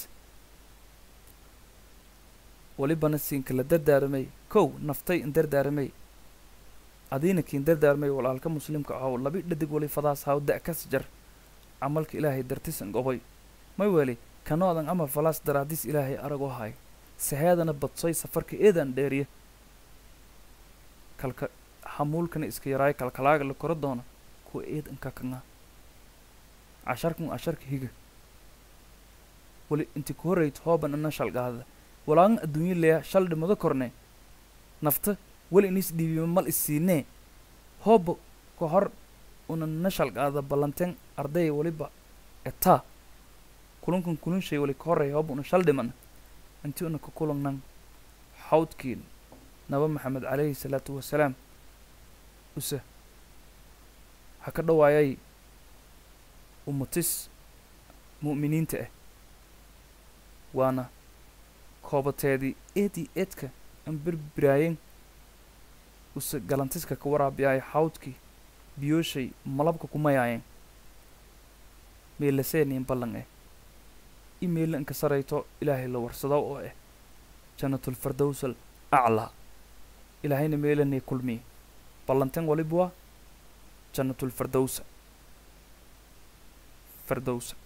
walibana siin kala dardaarmay kow naftay in dardaarmay adiina kiin dardaarmay walaalka muslimka ah labi dhadig wali fadaas haw da ka jar amalka ilaahay dartisan gobay may wali kanoodan ama falaas daraadis ilaahay arago hay sahaadana badsay safarka eedan dheeriye kalka xamuulkana iska yaraay kalkalaaga la koro doona ku eedan ka kana casharkun casharka higa wali inti ku horeeyt hooban ana shalgaada walaan adduunyo leeya shal dhimado korne nafta wali inis dhiibiyo mal isiine hoob ka hor una nashalgaada ballanteen arday waliba eta kulankun kulun shay wali ka horeeya hoob una shal dhiman intii una ka kulannan xawdkiin naba maxamed calayhi salaatu wasalaam usa ha ka dhawaayay ummatis mu'miniinta ah waana koobateedii eedii eedka aan birbiraayeen usa galantiska ka waraabiyay xawdkii biyooshay malabka kumayaayeen meelaseenin ballan eh email inka sarayto ilaahay la warsado oo eh jannatul firdaws al a'la ilaahayna meelani kulmi ballantan walibwa jannatul firdaws firdaws